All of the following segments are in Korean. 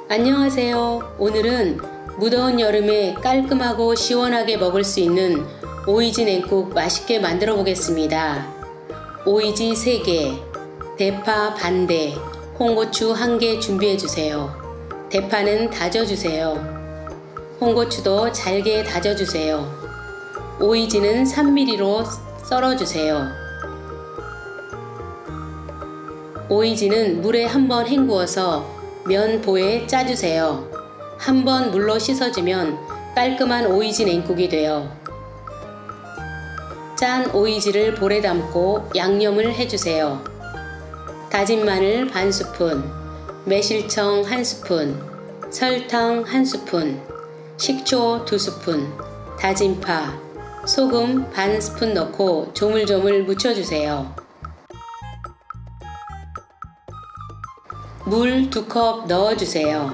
안녕하세요. 오늘은 무더운 여름에 깔끔하고 시원하게 먹을 수 있는 오이지 냉국 맛있게 만들어 보겠습니다. 오이지 3개, 대파 반대, 홍고추 1개 준비해 주세요. 대파는 다져 주세요. 홍고추도 잘게 다져 주세요. 오이지는 3mm로 썰어 주세요. 오이지는 물에 한번 헹구어서 면보에 짜주세요. 한번 물로 씻어주면 깔끔한 오이지 냉국이 돼요. 짠 오이지를 볼에 담고 양념을 해주세요. 다진 마늘 반스푼, 매실청 1스푼, 설탕 1스푼, 식초 2스푼, 다진 파, 소금 반스푼 넣고 조물조물 묻혀주세요. 물 2컵 넣어주세요.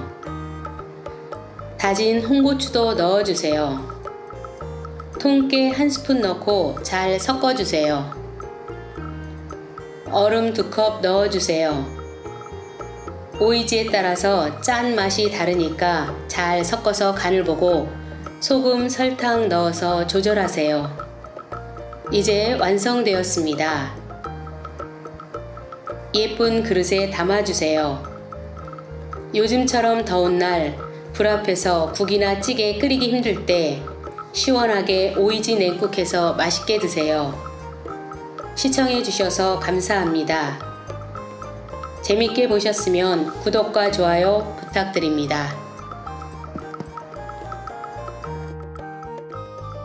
다진 홍고추도 넣어주세요. 통깨 1스푼 넣고 잘 섞어주세요. 얼음 2컵 넣어주세요. 오이지에 따라서 짠 맛이 다르니까 잘 섞어서 간을 보고 소금, 설탕 넣어서 조절하세요. 이제 완성되었습니다. 예쁜 그릇에 담아주세요. 요즘처럼 더운 날 불 앞에서 국이나 찌개 끓이기 힘들 때 시원하게 오이지 냉국 해서 맛있게 드세요. 시청해 주셔서 감사합니다. 재밌게 보셨으면 구독과 좋아요 부탁드립니다.